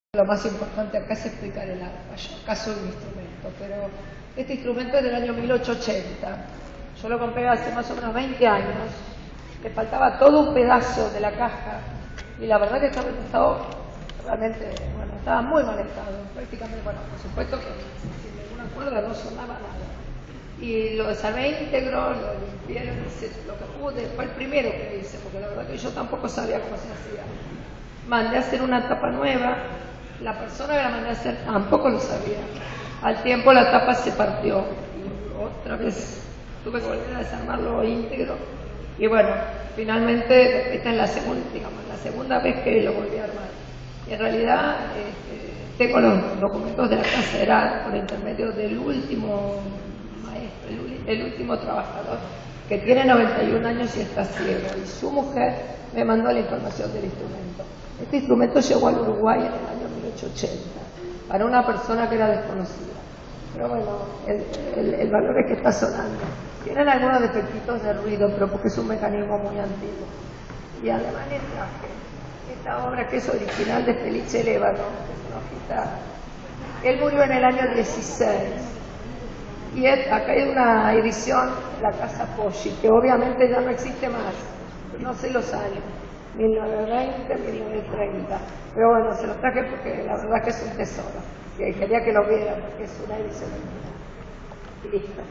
Lo más importante acá es explicar el arpa. Yo acá soy un instrumento, pero este instrumento es del año 1880. Yo lo compré hace más o menos 20 años. Le faltaba todo un pedazo de la caja y la verdad que estaba en estado realmente, bueno, estaba muy mal estado. Prácticamente, bueno, por supuesto que sin ninguna cuerda no sonaba nada. Y lo desarmé íntegro, lo limpié, lo hice lo que pude. Fue el primero que hice, porque la verdad que yo tampoco sabía cómo se hacía. Mandé a hacer una tapa nueva. La persona que la mandé a hacer tampoco lo sabía. Al tiempo la tapa se partió. Y otra vez tuve que volver a desarmarlo íntegro. Y bueno, finalmente, esta es la segunda vez que lo volví a armar. Y en realidad tengo los documentos de la casa, era por intermedio del último maestro, el último trabajador, que tiene 91 años y está ciego. Y su mujer me mandó la información del instrumento. Este instrumento llegó al Uruguay en el año 1880, para una persona que era desconocida. Pero bueno, el valor es que está sonando. Tienen algunos defectitos de ruido, pero porque es un mecanismo muy antiguo. Y además le traje esta obra que es original de Felice Lévano, que es una hojita. Él murió en el año 16. Y acá hay una edición, la Casa Poggi, que obviamente ya no existe más. No sé los años. 1920, 1930. Pero bueno, se lo traje porque la verdad que es un tesoro. Que quería que lo vieran porque es una edición original. Y listo.